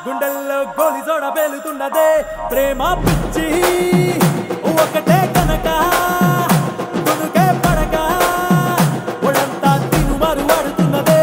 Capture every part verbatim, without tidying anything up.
గుండెల్లో గోలి జోడ పేలుతున్నదే ప్రేమ పిచ్చి ఒకటే కనక తునుకే పడక ఒళ్ళంతా తినుమారు వాడుతున్నదే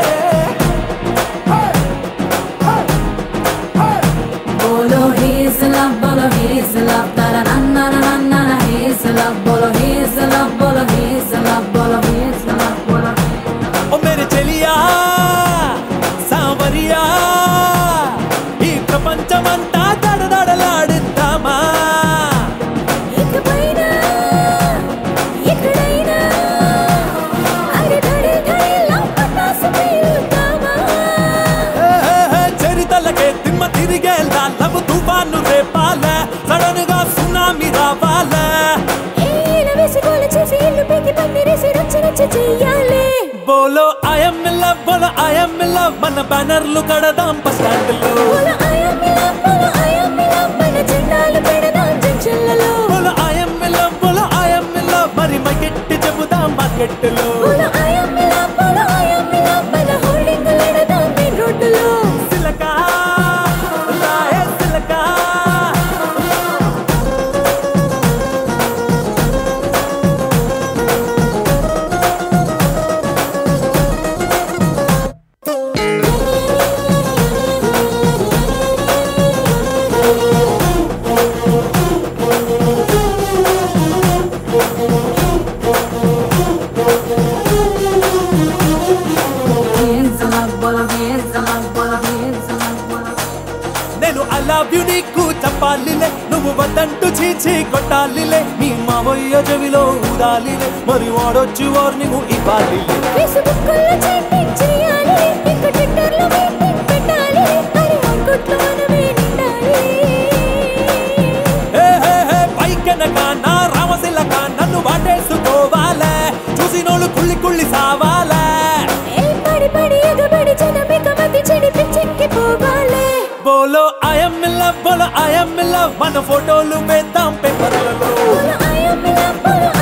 బోలో హీస్ లవ్ బోలో హీస్ లవ్ తర నన్న నన్న హీస్ లవ్ బోలో హీస్ లవ్ బోలో హీస్ లవ్ బోలో హీస్ లవ్ బోలో ఓ మేరే చెలియా సావరియా ఈ ప్రపంచమంతా దడదడలాడుతామా ఇకపైనా ఎక్కడైనా అరే ధడి ధడిలో పటాసు పేలుతామా చరితలకే తిమ్మ తిరిగేలా లవ్ తుఫాను రేపాలే సడన్ గా సునామీ రావాలే ఏల వేసిగోల చేసి ఇల్లు పీకి పందిరేసి రచ్చ రచ్చ చెయ్యాలి బోలో ఐ యామ్ ఇన్ లవ్ బోలో ఐ యామ్ ఇన్ లవ్ మన బ్యానర్లు కడదాం బస్ స్టాండ్ లో బోలో ఐ యామ్ ఇన్ లవ్ బోలో ఐ యామ్ ఇన్ లవ్ మన జెండాలు పెడదాం జంక్షన్లలో బోలో ఐ యామ్ ఇన్ లవ్ బోలో ఐ యామ్ ఇన్ లవ్ మరి మైకెట్టి చెబుదాం మార్కెట్ లో బోలో ఐ యామ్ ఇన్ లవ్ బోలో ఐ యామ్ ఇన్ లవ్ మన హోర్డింగ్ లెడదాం మెయిన్ రోడ్డులో సిలకా రాయే సిలకా నేను ఐ లవ్ యు నీకు చెప్పాలిలే నువ్వు వద్దంటూ చీచి కొట్టాలిలే నీ మావయ్య చెవిలో ఊదాలిలే మరి వాడొచ్చి వార్నింగ్ ఇవ్వాలిలే ఫేస్బుక్ లో చాటింగ్ చేయాలి ఇంకా ట్విట్టర్ లో మీటింగ్ పెట్టాలి మరి ఆర్కుట్లో మనమే నిండాలి హే హే హే పైకెనక నా రామశిలక నన్ను వాటేసుకోవాలే చూసినోళ్ళు కుళ్ళి కుళ్ళి సావాలే ఏ పడి పడి ఎగబడి జనమిక మతి చెడి పిచ్చెక్కి పోవాలి బోలో ఐ యామ్ ఇన్ లవ్ బోలో ఐ యామ్ ఇన్ లవ్ మన ఫోటోలు వేద్దాం పేపర్లలో బోలో ఐ యామ్ ఇన్ లవ్ బోలో